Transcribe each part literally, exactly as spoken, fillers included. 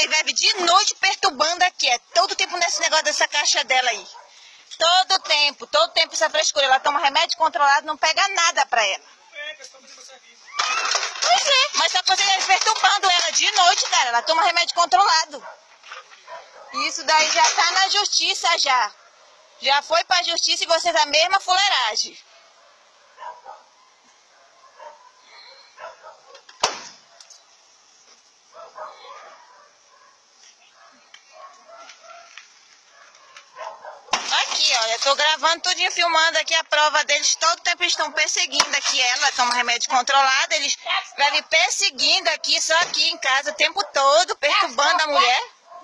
vocês vivem de noite perturbando aqui. É todo tempo nesse negócio dessa caixa dela aí. Todo tempo, todo tempo essa frescura. Ela toma remédio controlado, não pega nada pra ela. Pois é, mas só que vocês perturbando ela de noite, cara. Ela toma remédio controlado. Isso daí já tá na justiça já. Já foi pra justiça e vocês a mesma fuleiragem. Aqui, olha, eu tô gravando tudinho, filmando aqui a prova deles. Todo tempo eles estão perseguindo aqui ela, toma remédio controlado. Eles vivem perseguindo aqui, só aqui em casa, o tempo todo, perturbando a mulher.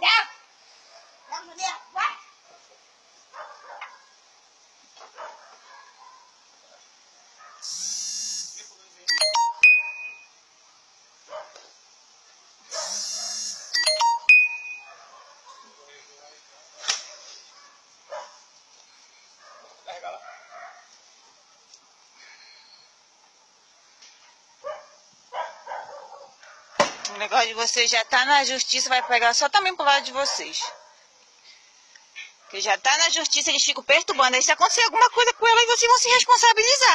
O negócio de vocês já tá na justiça, vai pegar só também pro lado de vocês. Porque já tá na justiça, eles ficam perturbando. Aí se acontecer alguma coisa com ela, vocês vão se responsabilizar.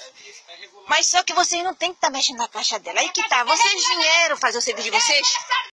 Mas só que vocês não tem que estar tá mexendo na caixa dela. Aí que tá, vocês vieram fazer o serviço de vocês?